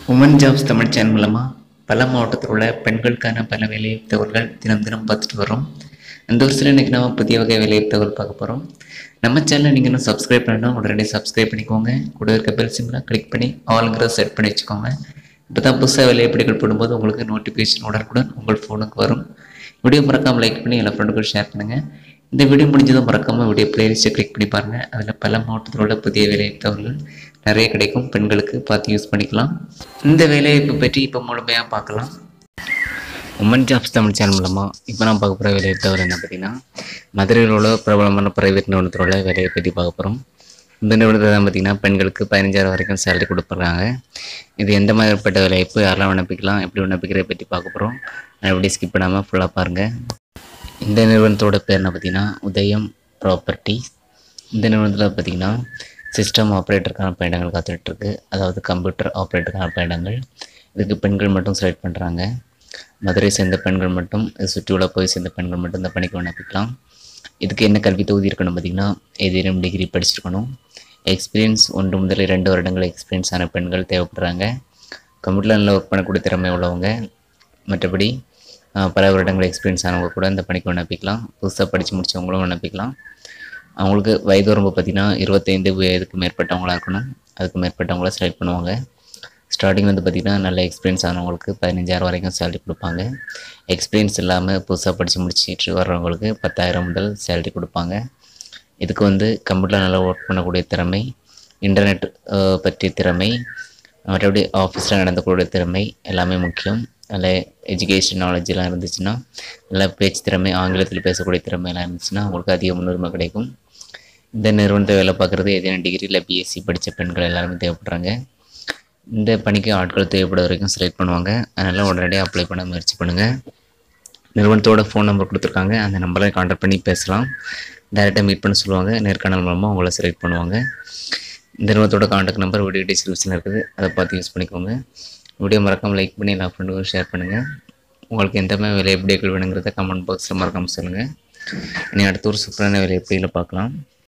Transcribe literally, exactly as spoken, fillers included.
Woman jobs Tamil channel மூலமாக பல மாவட்டத்தில் உள்ள பெண்களுக்கான பல வேலைவாய்ப்பு தகவல்கள் தினம் தினம் பார்த்துட்டு வரோம். அந்த வருஷத்தில் இன்றைக்கி நம்ம புதிய வகை வேலைவாய்ப்பு தகவல் பார்க்க போகிறோம். நம்ம சேனலை நீங்கள் இன்னும் சப்ஸ்கிரைப் பண்ணால் உடனடியாக சப்ஸ்கிரைப் பண்ணிக்கோங்க. கூட இருக்க பெல் சிம்பிளாக கிளிக் பண்ணி ஆளுங்கிறத செட் பண்ணி வச்சுக்கோங்க. இப்போ தான் புதுசாக வேலைவாய்ப்புகள் போடும்போது உங்களுக்கு நோட்டிஃபிகேஷன் உடனுக்குடன் உங்கள் ஃபோனுக்கு வரும். வீடியோ மறக்காமல் லைக் பண்ணி எல்லா ஃப்ரெண்டுக்கும் ஷேர் பண்ணுங்கள். இந்த வீடியோ முடிஞ்சதும் மறக்காமல் வீடியோ பிளேலிஸ்ட்டை கிளிக் பண்ணி பாருங்கள். அதில் பல மாவட்டத்தில் உள்ள புதிய வேலைவாய்ப்பு தகவல்கள் நிறைய கிடைக்கும். பெண்களுக்கு பார்த்து யூஸ் பண்ணிக்கலாம். இந்த வேலைவாய்ப்பு பற்றி இப்போ முழுமையாக பார்க்கலாம். உமன் ஜாப்ஸ் தமிழ் சேனல் மூலமாக இப்போ நான் பார்க்க போகிற வேலைவாய்ப்பு தகவல் என்ன பார்த்தீங்கன்னா, மதுரையில் உள்ள பிரபலமான பிரைவேட் நிறுவனத்தில் உள்ள வேலையை பற்றி பார்க்க போகிறோம். இந்த நிறுவனத்தில் தான் பார்த்திங்கன்னா பெண்களுக்கு பதினஞ்சாயிரம் வரைக்கும் சேலரி கொடுத்துட்றாங்க. இது எந்த மாதிரிப்பட்ட வேலைவாய்ப்பு, யாரெல்லாம் விண்ணப்பிக்கலாம், எப்படி விண்ணப்பிக்கிறத பற்றி பார்க்க போகிறோம். நான் எப்படி ஸ்கிப் பண்ணாமல் ஃபுல்லாக பாருங்கள். இந்த நிறுவனத்தோட பேர் என்ன பார்த்தீங்கன்னா உதயம் ப்ராப்பர்ட்டிஸ். இந்த நிறுவனத்தில் பார்த்திங்கன்னா சிஸ்டம் ஆப்ரேட்டருக்கான பணியிடங்கள் காத்துட்ருக்கு. அதாவது கம்ப்யூட்டர் ஆப்ரேட்டருக்கான பணியிடங்கள். இதுக்கு பெண்கள் மட்டும் செலக்ட் பண்ணுறாங்க. மதுரை சேர்ந்த பெண்கள் மட்டும், இது சுற்றி உள்ள போய் சேர்ந்த பெண்கள் மட்டும் இந்த பணிக்கு விண்ணப்பிக்கலாம். இதுக்கு என்ன கல்வி தொகுதி இருக்கணும் பார்த்திங்கன்னா ஏதேனும் டிகிரி படிச்சிருக்கணும். எக்ஸ்பீரியன்ஸ் ஒன்று முதல் இரண்டு வருடங்கள் எக்ஸ்பீரியன்ஸ் ஆன பெண்கள் தேவைப்படுறாங்க. கம்ப்யூட்டரில் நல்லா ஒர்க் பண்ணக்கூடிய திறமை உள்ளவங்க, மற்றபடி பல வருடங்கள் எக்ஸ்பீரியன்ஸ் ஆனவங்க கூட இந்த பணிக்கு விண்ணப்பிக்கலாம். புதுசாக படித்து முடித்தவங்களும் விண்ணப்பிக்கலாம். அவங்களுக்கு வயது வரம்பு பார்த்திங்கன்னா இருபத்தைந்து வயதுக்கு மேற்பட்டவங்களாக இருக்கணும். அதுக்கு மேற்பட்டவங்கள செலக்ட் பண்ணுவாங்க. ஸ்டார்டிங் வந்து பார்த்திங்கன்னா நல்ல எக்ஸ்பீரியன்ஸ் ஆனவங்களுக்கு பதினஞ்சாயிரம் வரைக்கும் சேலரி கொடுப்பாங்க. எக்ஸ்பீரியன்ஸ் இல்லாமல் புதுசாக படித்து முடிச்சுட்டு வர்றவங்களுக்கு பத்தாயிரம் முதல் சேலரி கொடுப்பாங்க. இதுக்கு வந்து கம்ப்யூட்டரில் நல்லா ஒர்க் பண்ணக்கூடிய திறமை, இன்டர்நெட் பற்றிய திறமை, மற்றபடி ஆஃபீஸில் நடந்தக்கூடிய திறமை எல்லாமே முக்கியம். நல்ல எஜுகேஷன் நாலேஜெலாம் இருந்துச்சுன்னா, நல்ல பேச்சு திறமை, ஆங்கிலத்தில் பேசக்கூடிய திறமை எல்லாம் இருந்துச்சுன்னா அவங்களுக்கு அதிக முன்னுரிமை கிடைக்கும். இந்த நிறுவனத்தை வேலை பார்க்குறது ஏதேனும் டிகிரி இல்லை பிஎஸ்சி படித்த பெண்கள் எல்லாருமே தேவைப்படுறாங்க. இந்த பணிக்கு ஆட்கள் தேவைப்பட வரைக்கும் செலக்ட் பண்ணுவாங்க. அதனால் உடனடியாக அப்ளை பண்ண முயற்சி பண்ணுங்கள். நிறுவனத்தோட ஃபோன் நம்பர் கொடுத்துருக்காங்க. அந்த நம்பரை கான்டாக்ட் பண்ணி பேசலாம். டைரெக்டாக மீட் பண்ண சொல்லுவாங்க. நேர்காணல் மூலமாக உங்களை செலக்ட் பண்ணுவாங்க. இந்த நிறுவனத்தோட கான்டாக்ட் நம்பர் வீடியோ டிஸ்கிரிப்ஷனில் இருக்குது. அதை பார்த்து யூஸ் பண்ணிக்கோங்க. வீடியோ மறக்காமல் லைக் பண்ணி எல்லா ஃப்ரெண்டுக்கும் ஷேர் பண்ணுங்கள். உங்களுக்கு எந்த மாதிரி வேலை எப்படிகள் வேணுங்கிறத கமெண்ட் பாக்ஸில் மறக்காமல் சொல்லுங்கள். இனி அடுத்த ஒரு சூப்பரான வேலை எப்படியில் பார்க்கலாம்.